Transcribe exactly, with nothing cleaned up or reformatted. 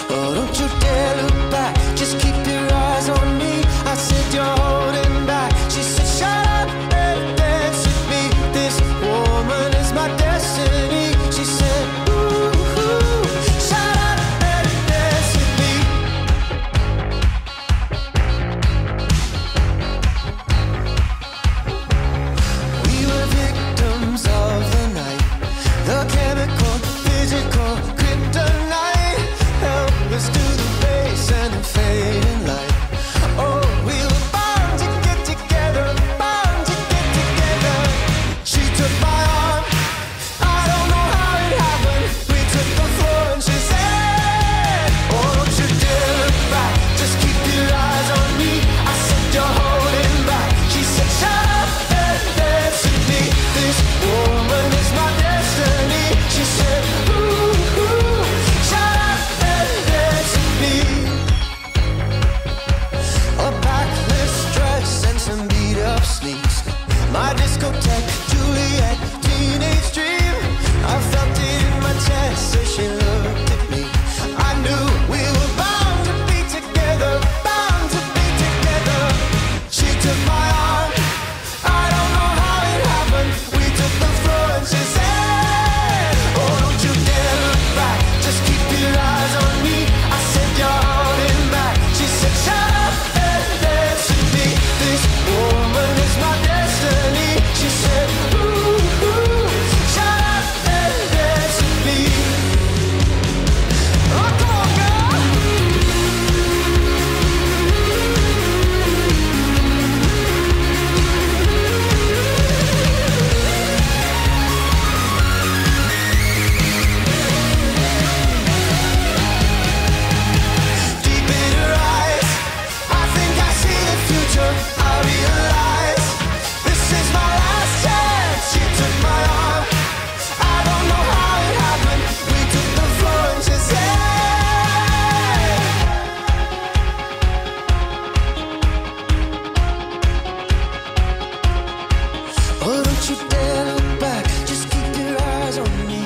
Oh, don't you dare look back, just keep your eyes on me. I said you're holding back. She said shut up and dance with me. This woman is my destiny. She said ooh, ooh, shut up and dance with me. We were victims of the night, the chemical, physical, kryptonite. Help us to the base and the fading light. Oh, we were bound to get together, bound to get together. She took my arm, I don't know how it happened. We took the floor and she said, oh, don't you dare look back, just keep your eyes on me. I said you're holding back. She said shut up and dance with me. This woman is my destiny. She said ooh, ooh, shut up and dance with me. A backless dress and some beat up sneaks. My discotheque, Juliet, teenage dream. I felt it in my chest as she looked at me. I knew we were bound to be together, bound to be together. She took my arm, I don't know how it happened. We took the floor and she said, oh, don't you dare look back, just keep your eyes on me. I said you're holding back. She said shut up and dance with me. This woman is my destiny. She said ooh, ooh, shut up and dance with me. Oh, come on, girl. Deep in her eyes, I think I see the future. I realize this is my last chance. She took my arm, I don't know how it happened. We took the floor and she said, oh, don't you dare look back, just keep your eyes on me.